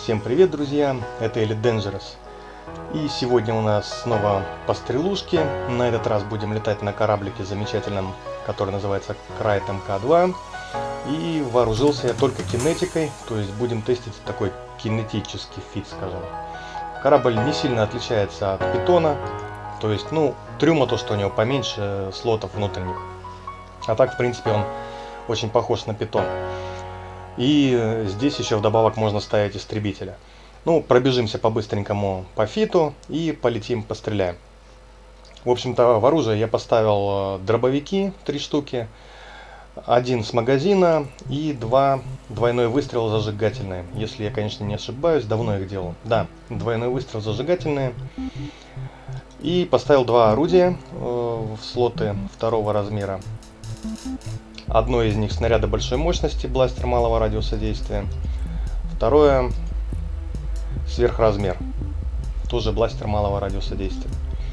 Всем привет, друзья! Это Elite Dangerous. И сегодня у нас снова по стрелушке. На этот раз будем летать на кораблике замечательном, который называется Крайт МК-2. И вооружился я только кинетикой, то есть будем тестить такой кинетический фит, скажем. Корабль не сильно отличается от Питона, то есть, трюма то, что у него поменьше слотов внутренних. А так, в принципе, он очень похож на Питон. И здесь еще вдобавок можно ставить истребителя. Пробежимся по-быстренькому по фиту и полетим, постреляем. В общем-то, в оружие я поставил дробовики 3 штуки, один с магазина и 2 двойной выстрел зажигательные. Если я, конечно, не ошибаюсь, давно их делал. Да, двойной выстрел зажигательные. И поставил 2 орудия в слоты 2-го размера. Одно из них снаряды большой мощности, бластер малого радиуса действия. Второе сверхразмер, тоже бластер малого радиуса действия.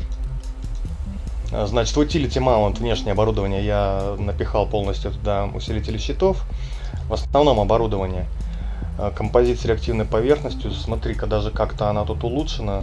Значит, в Utility Mount внешнее оборудование я напихал полностью туда усилители щитов. В основном оборудование композит с реактивной поверхностью. Смотри-ка, даже как-то она тут улучшена.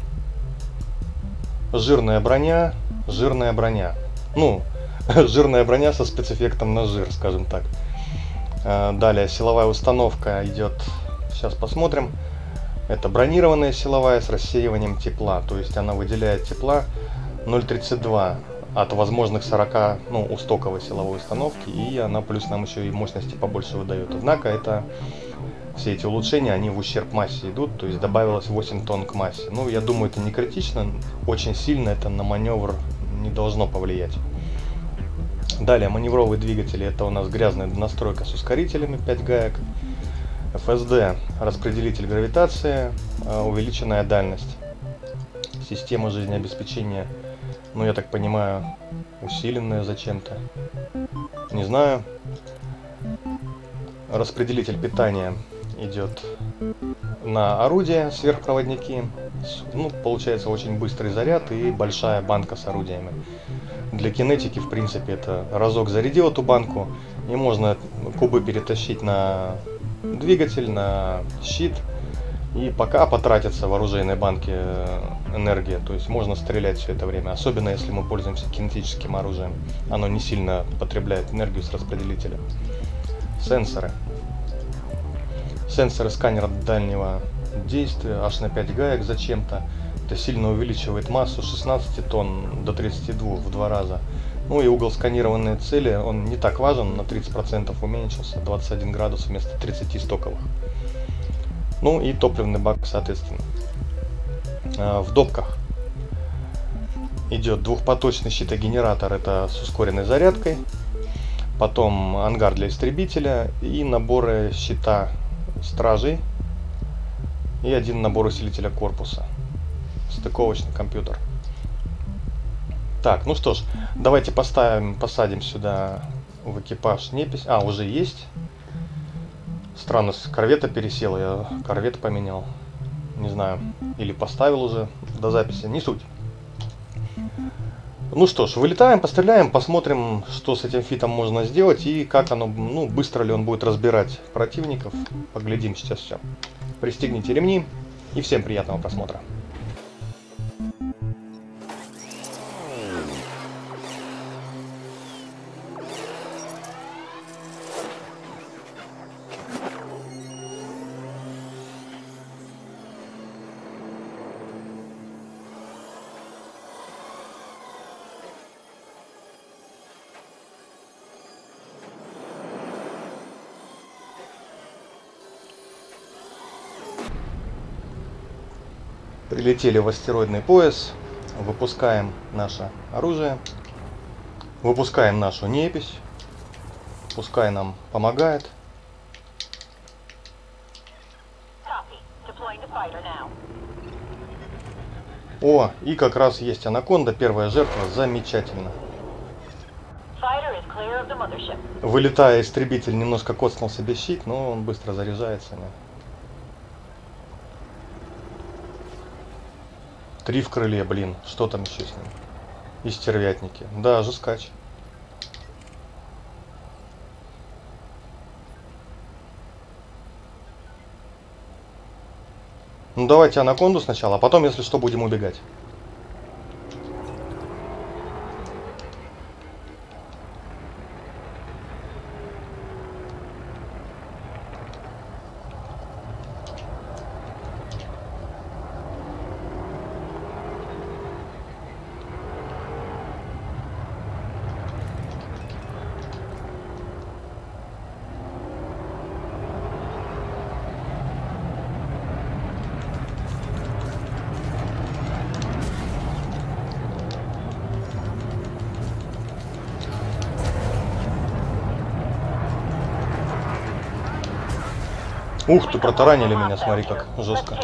Жирная броня, жирная броня. Жирная броня со спецэффектом на жир, скажем так. Далее силовая установка идет, сейчас посмотрим. Это бронированная силовая с рассеиванием тепла, то есть она выделяет тепла 0,32 от возможных 40, у стоковой силовой установки, и она плюс нам еще и мощности побольше выдает. Однако это все эти улучшения, они в ущерб массе идут, то есть добавилось 8 тонн к массе. Я думаю, это не критично, очень сильно это на маневр не должно повлиять. Далее маневровые двигатели, это у нас грязная настройка с ускорителями 5 гаек. FSD, распределитель гравитации, увеличенная дальность. Система жизнеобеспечения, я так понимаю, усиленная зачем-то. Не знаю. Распределитель питания идет на орудие, сверхпроводники. Получается очень быстрый заряд и большая банка с орудиями. Для кинетики, в принципе, это разок зарядил эту банку, и можно кубы перетащить на двигатель, на щит, и пока потратится в оружейной банке энергия, то есть можно стрелять все это время, особенно если мы пользуемся кинетическим оружием, оно не сильно потребляет энергию с распределителя. Сенсоры сканера дальнего действия аж на 5 гаек зачем-то. Это сильно увеличивает массу с 16 тонн до 32 в 2 раза. И угол сканированной цели, он не так важен, на 30% уменьшился, 21 градус вместо 30 стоковых. И топливный бак, соответственно. В допках идет двухпоточный щитогенератор, это с ускоренной зарядкой. Потом ангар для истребителя и наборы щита стражей. И один набор усилителя корпуса. Стыковочный компьютер. Так, что ж, давайте посадим сюда в экипаж непись. Уже есть. Странно, с корвета пересел, я корвет поменял. Не знаю, или поставил уже до записи, не суть. Что ж, вылетаем, постреляем, посмотрим, что с этим фитом можно сделать и как оно, быстро ли он будет разбирать противников. Поглядим сейчас все. Пристегните ремни и всем приятного просмотра. Прилетели в астероидный пояс, выпускаем наше оружие, выпускаем нашу непись, пускай нам помогает. И как раз есть анаконда, первая жертва, замечательно. Вылетая, истребитель немножко коцнул себе щит, но он быстро заряжается. 3 в крыле, блин, что там еще с ним? И стервятники. Да, жескач. Ну давайте анаконду сначала, а потом, если что, будем убегать. Ух ты, протаранили меня, смотри, как жестко.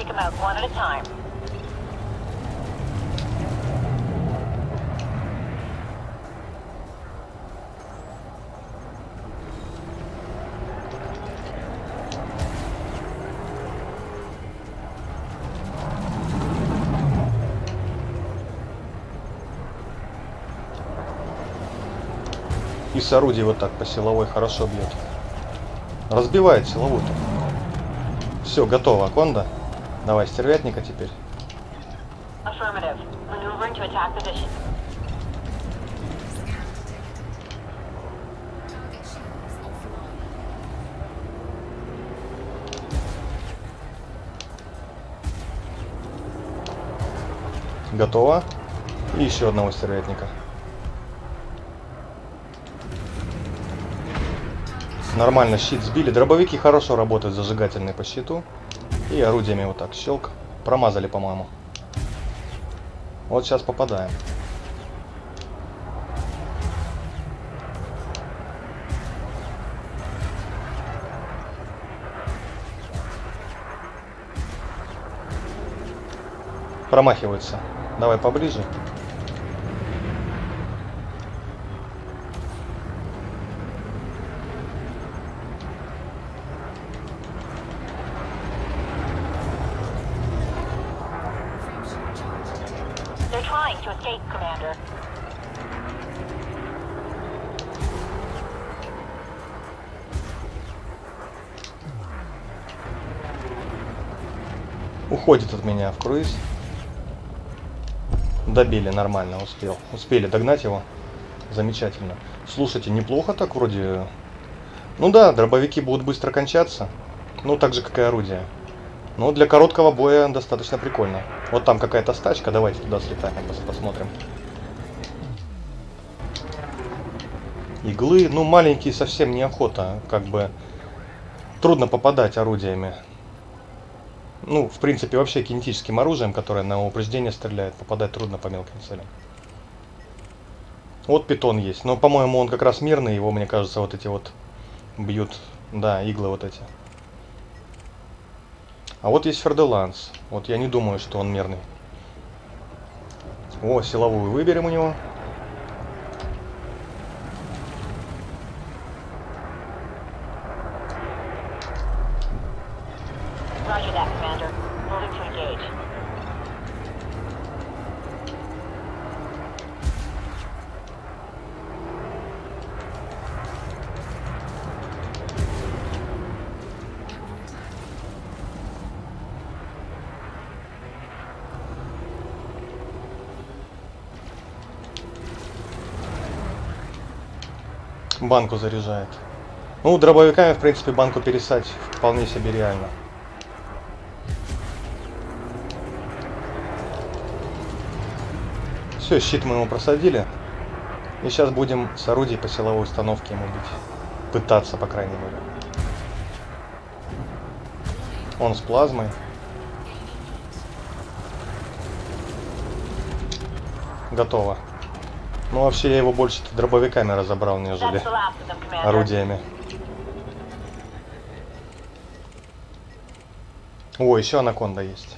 И с орудий вот так по силовой хорошо бьет. Разбивает силовую-то. Все, готово, Конда. Давай стервятника теперь. Готово. И еще одного стервятника. Нормально, щит сбили. Дробовики хорошо работают, зажигательные по щиту. И орудиями вот так щелк. Промазали, по-моему. Вот сейчас попадаем. Промахивается. Давай поближе. Уходит от меня в круиз. Добили, нормально, успели догнать его. Замечательно. Слушайте, неплохо так вроде. Ну да, дробовики будут быстро кончаться. Ну, так же, как и орудия. Но для короткого боя достаточно прикольно. Вот там какая-то стачка, давайте туда слетаем, посмотрим. Иглы, ну маленькие совсем неохота, как бы трудно попадать орудиями. Ну, в принципе, вообще кинетическим оружием, которое на упреждение стреляет, попадать трудно по мелким целям. Вот питон есть, но, по-моему, он как раз мирный, его, мне кажется, вот эти вот бьют, да, иглы вот эти. А вот есть Ферделанс, вот я не думаю, что он мирный. О, силовую выберем у него. Банку заряжает. Ну, дробовиками, в принципе, банку пересадить вполне себе реально. Все, щит мы ему просадили. И сейчас будем с орудий по силовой установке ему бить. Пытаться, по крайней мере. Он с плазмой. Готово. Ну, вообще, я его больше дробовиками разобрал, нежели орудиями. О, еще анаконда есть.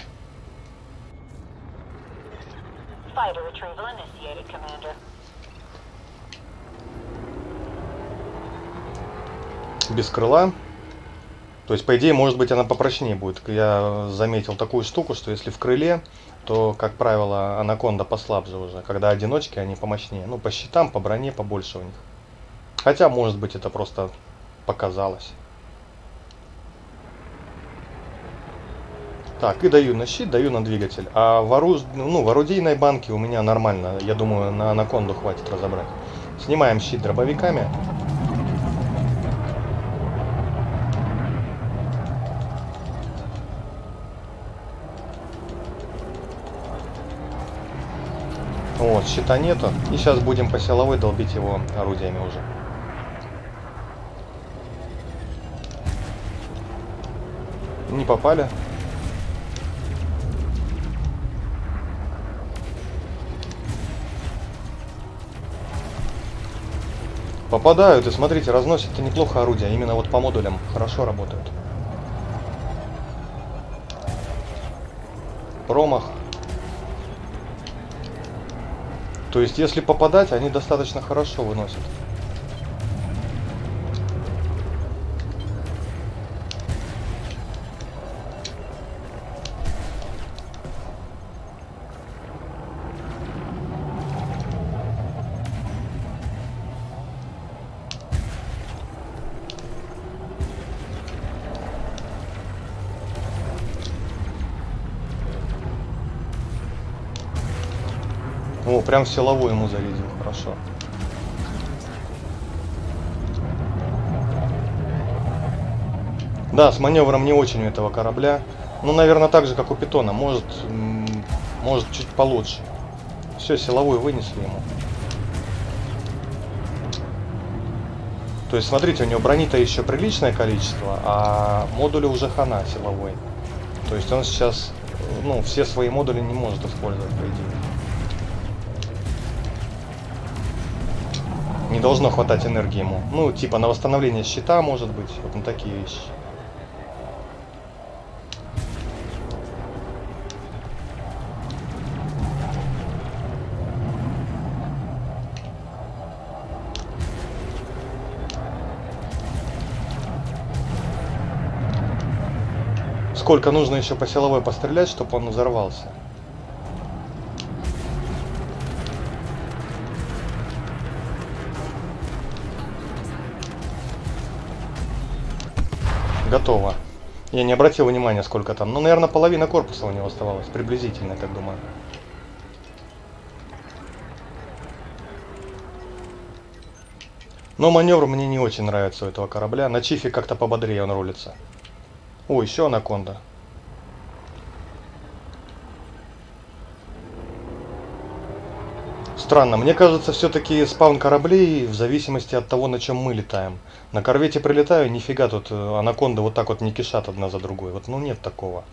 Без крыла. То есть, по идее, может быть, она попрочнее будет. Я заметил такую штуку, что если в крыле, то, как правило, анаконда послабже уже. Когда одиночки, они помощнее. Ну, по щитам, по броне побольше у них. Хотя, может быть, это просто показалось. Так, и даю на щит, даю на двигатель. А в орудийной банке у меня нормально. Я думаю, на анаконду хватит разобрать. Снимаем щит дробовиками. Вот, щита нету. И сейчас будем по силовой долбить его орудиями уже. Не попали. Попадают, и смотрите, разносят-то неплохо орудия. Именно вот по модулям хорошо работают. Промах. То есть, если попадать, они достаточно хорошо выносят. О, прям силовой ему зарядил, хорошо. Да, с маневром не очень у этого корабля. Ну, наверное, так же, как у Питона. Может чуть получше. Все, силовой вынесли ему. То есть, смотрите, у него брони-то еще приличное количество, а модули уже хана силовой. То есть он сейчас, ну, все свои модули не может использовать, по идее. Не должно хватать энергии ему. Ну, типа на восстановление щита, может быть. Вот на такие вещи. Сколько нужно еще по силовой пострелять, чтобы он взорвался? Готово. Я не обратил внимания, сколько там. Ну, наверное, половина корпуса у него оставалась. Приблизительно, так думаю. Но маневр мне не очень нравится у этого корабля. На Чифе как-то пободрее он рулится. О, еще анаконда. Странно, мне кажется, все-таки спаун кораблей в зависимости от того, на чем мы летаем. На корвете прилетаю, нифига тут анаконды вот так вот не кишат одна за другой. Вот, ну нет такого.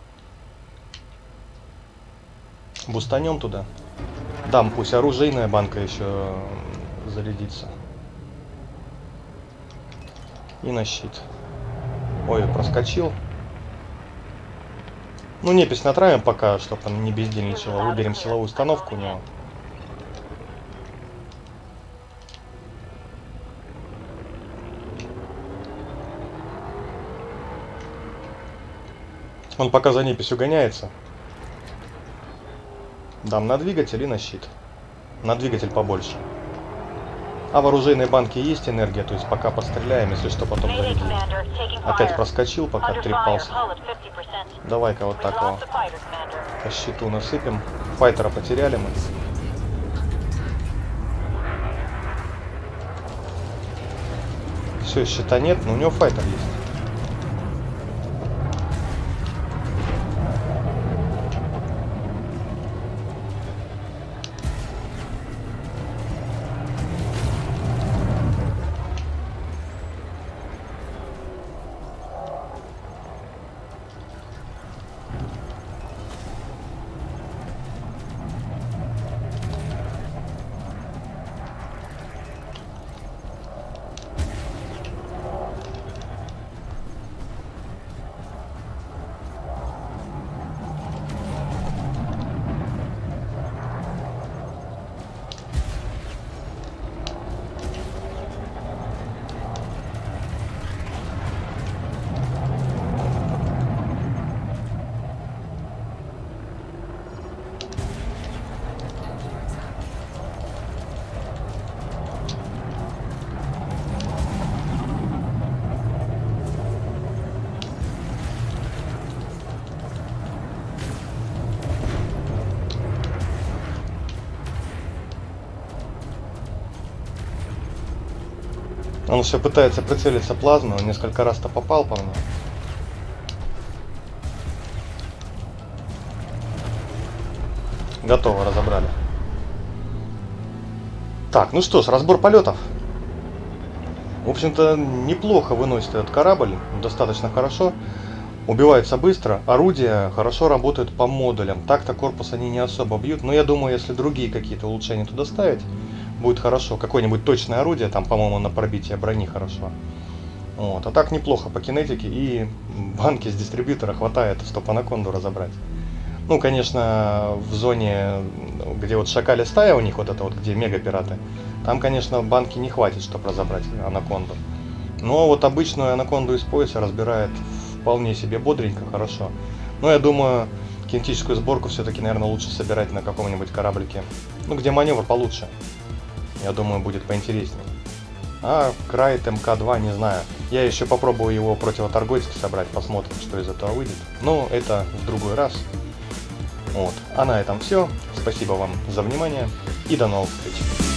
Бустанем туда. Дам, пусть оружейная банка еще зарядится. И на щит. Ой, проскочил. Ну, непись натравим пока, чтобы он не бездельничал. Выберем силовую установку у него. Он пока за неписью гоняется. Дам на двигатель и на щит. На двигатель побольше. А в оружейной банке есть энергия, то есть пока постреляем, если что, потом зарядим. Опять проскочил, пока трепался. Давай-ка вот так его по щиту насыпем. Файтера потеряли мы. Все, щита нет, но у него файтер есть. Он все пытается прицелиться плазмой, он несколько раз-то попал по мне. Готово, разобрали. Так, ну что ж, разбор полетов. В общем-то, неплохо выносит этот корабль, достаточно хорошо. Убивается быстро, орудия хорошо работают по модулям. Так-то корпус они не особо бьют, но я думаю, если другие какие-то улучшения туда ставить, будет хорошо. Какое-нибудь точное орудие, там, по-моему, на пробитие брони хорошо. Вот. А так неплохо по кинетике, и банки с дистрибьютора хватает, чтобы анаконду разобрать. Ну, конечно, в зоне, где вот шакали стая у них, вот это вот, где мега-пираты, там, конечно, банки не хватит, чтобы разобрать анаконду. Но вот обычную анаконду из пояса разбирает вполне себе бодренько, хорошо. Но я думаю, кинетическую сборку все-таки, наверное, лучше собирать на каком-нибудь кораблике, ну, где маневр получше. Я думаю, будет поинтереснее. А Крайт МК-2, не знаю. Я еще попробую его противоторгойски собрать, посмотрим, что из этого выйдет. Но это в другой раз. Вот. А на этом все. Спасибо вам за внимание и до новых встреч.